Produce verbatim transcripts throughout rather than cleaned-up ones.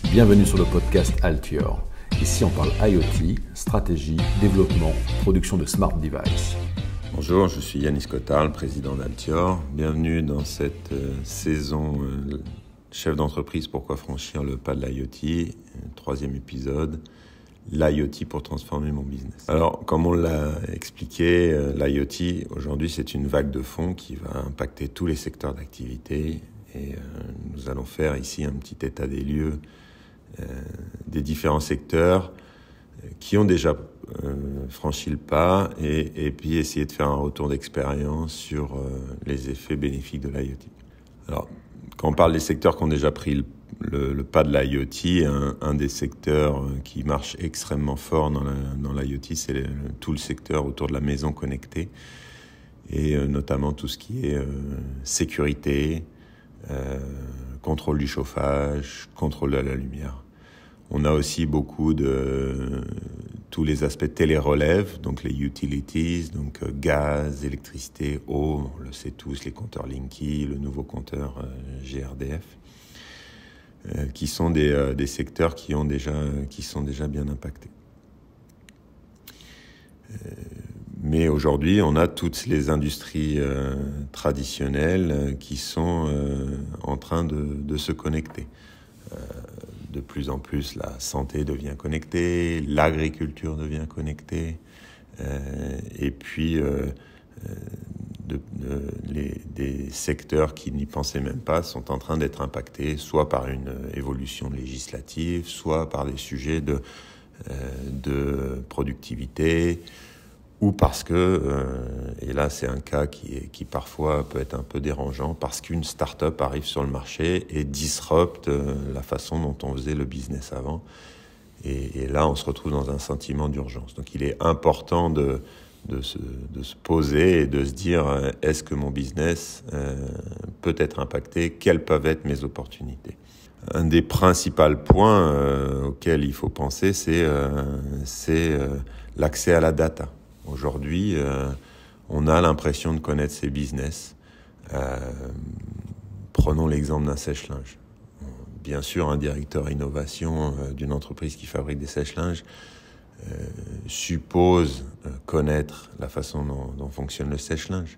Bienvenue sur le podcast Altior. Ici on parle IoT, stratégie, développement, production de smart devices. Bonjour, je suis Yannis Cottarl, président d'Altior. Bienvenue dans cette euh, saison euh, chef d'entreprise, pourquoi franchir le pas de l'IoT, troisième épisode, l'IoT pour transformer mon business. Alors, comme on l'a expliqué, euh, l'IoT, aujourd'hui, c'est une vague de fond qui va impacter tous les secteurs d'activité et euh, nous allons faire ici un petit état des lieux euh, des différents secteurs euh, qui ont déjà euh, franchi le pas et, et puis essayer de faire un retour d'expérience sur euh, les effets bénéfiques de l'IoT. Alors, quand on parle des secteurs qui ont déjà pris le, le, le pas de l'IoT, un, un des secteurs qui marche extrêmement fort dans, la, dans l'IoT, c'est le, tout le secteur autour de la maison connectée et euh, notamment tout ce qui est euh, sécurité, euh, contrôle du chauffage, contrôle de la lumière. On a aussi beaucoup de euh, tous les aspects télérelève, donc les utilities, donc euh, gaz, électricité, eau, on le sait tous, les compteurs Linky, le nouveau compteur euh, G R D F, euh, qui sont des, euh, des secteurs qui, ont déjà, qui sont déjà bien impactés. Euh, mais aujourd'hui, on a toutes les industries euh, traditionnelles euh, qui sont euh, en train de, de se connecter. Euh, de plus en plus, la santé devient connectée, l'agriculture devient connectée, euh, et puis euh, de, de, les, des secteurs qui n'y pensaient même pas sont en train d'être impactés, soit par une évolution législative, soit par des sujets de, euh, de productivité, ou parce que, euh, et là c'est un cas qui, est, qui parfois peut être un peu dérangeant, parce qu'une start-up arrive sur le marché et disrupte euh, la façon dont on faisait le business avant. Et, et là on se retrouve dans un sentiment d'urgence. Donc il est important de, de, se, de se poser et de se dire, euh, est-ce que mon business euh, peut être impacté? Quelles peuvent être mes opportunités? Un des principaux points euh, auxquels il faut penser, c'est, euh, c'est euh, l'accès à la data. Aujourd'hui, euh, on a l'impression de connaître ses business. Euh, prenons l'exemple d'un sèche-linge. Bien sûr, un directeur innovation euh, d'une entreprise qui fabrique des sèche-linges euh, suppose euh, connaître la façon dont, dont fonctionne le sèche-linge.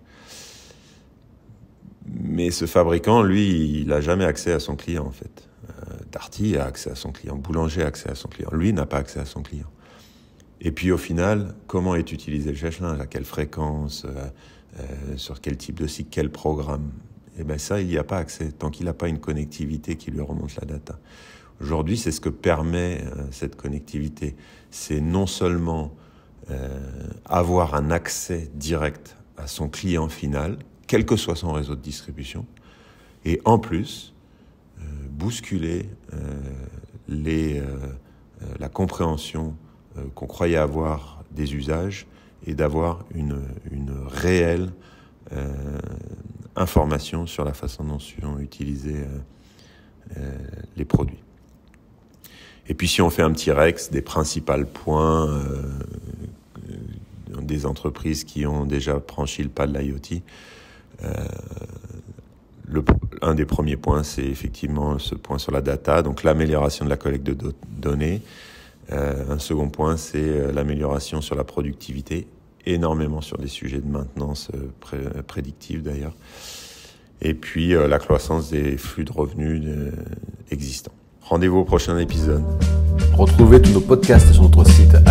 Mais ce fabricant, lui, il n'a jamais accès à son client, en fait. Euh, Darty a accès à son client, Boulanger a accès à son client. Lui n'a pas accès à son client. Et puis au final, comment est utilisé le sèche-linge, à quelle fréquence, euh, euh, sur quel type de cycle, quel programme? Et bien ça, il n'y a pas accès, tant qu'il n'a pas une connectivité qui lui remonte la data. Aujourd'hui, c'est ce que permet euh, cette connectivité. C'est non seulement euh, avoir un accès direct à son client final, quel que soit son réseau de distribution, et en plus, euh, bousculer euh, les, euh, euh, la compréhension Euh, qu'on croyait avoir des usages et d'avoir une, une réelle euh, information sur la façon dont sont utilisés euh, euh, les produits. Et puis si on fait un petit rex des principaux points euh, euh, des entreprises qui ont déjà franchi le pas de l'IoT, euh, le, un des premiers points, c'est effectivement ce point sur la data, donc l'amélioration de la collecte de do- données. Euh, un second point, c'est euh, l'amélioration sur la productivité, énormément sur des sujets de maintenance euh, pré- prédictive d'ailleurs, et puis euh, la croissance des flux de revenus euh, existants. Rendez-vous au prochain épisode. Retrouvez tous nos podcasts sur notre site